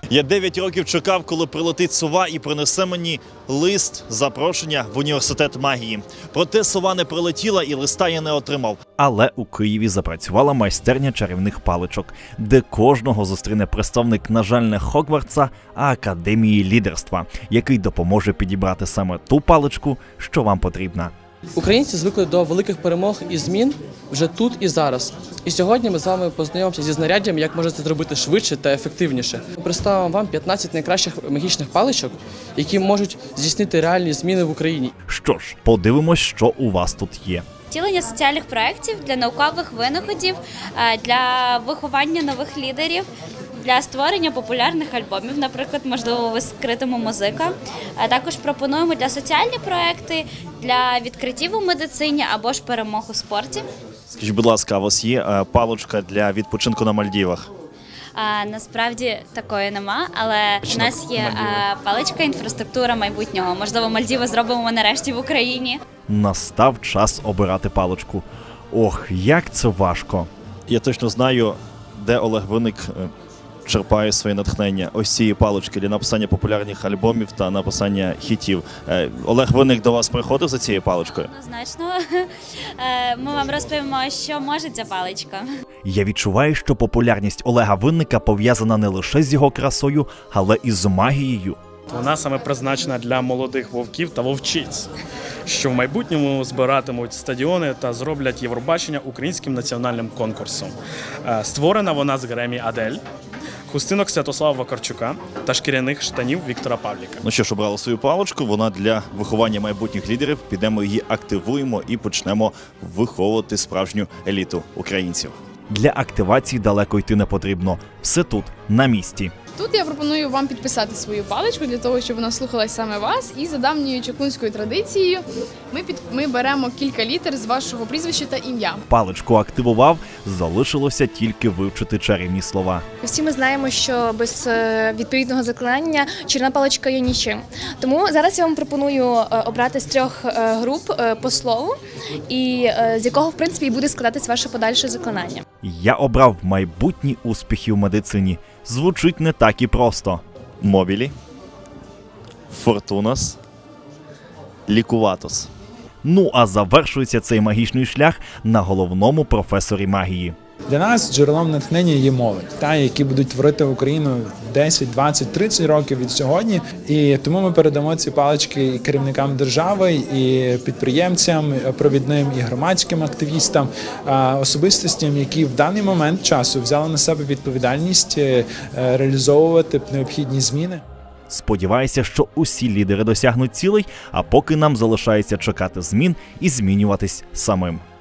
Я 9 років чекав, коли прилетить сова і принесе мені лист запрошення в університет магії. Проте сова не прилетіла і листа я не отримав. Але у Києві запрацювала майстерня чарівних паличок, де кожного зустріне представник, на жаль, не Хогвартса, а Академії лідерства, який допоможе підібрати саме ту паличку, що вам потрібна. Українці звикли до великих перемог і змін вже тут і зараз. І сьогодні ми з вами познайомимося зі знаряддям, як можна це зробити швидше та ефективніше. Ми представимо вам 15 найкращих магічних паличок, які можуть здійснити реальні зміни в Україні. Що ж, подивимось, що у вас тут є. Втілення соціальних проєктів для наукових винаходів, для виховання нових лідерів, для створення популярних альбомів, наприклад, можливо, ви скритиме музика. Також пропонуємо для соціальні проєкти, для відкриттів у медицині або ж перемог у спорті. Скажіть, будь ласка, у вас є паличка для відпочинку на Мальдівах? Насправді такої нема, але у нас є паличка інфраструктура майбутнього. Можливо, Мальдіви зробимо нарешті в Україні. Настав час обирати паличку. Ох, як це важко. Я точно знаю, де Олег Винник черпає своє натхнення. Ось цієї палички для написання популярних альбомів та написання хітів. Олег Винник до вас приходив за цією паличкою? Однозначно. Ми вам розповімо, що може ця паличка. Я відчуваю, що популярність Олега Винника пов'язана не лише з його красою, але і з магією. Вона саме призначена для молодих вовків та вовчиць, що в майбутньому збиратимуть стадіони та зроблять Євробачення українським національним конкурсом. Створена вона з Гремі Адель, хустинок Святослава Вакарчука та шкіряних штанів Віктора Павліка. Ну що ж, обрали свою паличку, вона для виховання майбутніх лідерів. Підемо її активуємо і почнемо виховувати справжню еліту українців. Для активації далеко йти не потрібно. Все тут, на місці. Тут я пропоную вам підписати свою паличку, для того, щоб вона слухалась саме вас. І за давньою чаклунською традицією ми беремо кілька літер з вашого прізвища та ім'я. Паличку активував, залишилося тільки вивчити чарівні слова. Всі ми знаємо, що без відповідного заклинання чарівна паличка є нічим. Тому зараз я вам пропоную обрати з 3 груп по слову, і з якого, в принципі, і буде складатись ваше подальше заклинання. Я обрав майбутні успіхи в медицині. Звучить не так і просто. Мобілі, Фортунас, Лікуватос. Ну, а завершується цей магічний шлях на головному професорі магії. Для нас джерелом натхнення є молодь, які будуть творити Україну 10, 20, 30 років від сьогодні. І тому ми передамо ці палички і керівникам держави, і підприємцям, провідним, і громадським активістам, особистостям, які в даний момент часу взяли на себе відповідальність реалізовувати необхідні зміни. Сподіваюся, що усі лідери досягнуть цілей, а поки нам залишається чекати змін і змінюватись самим.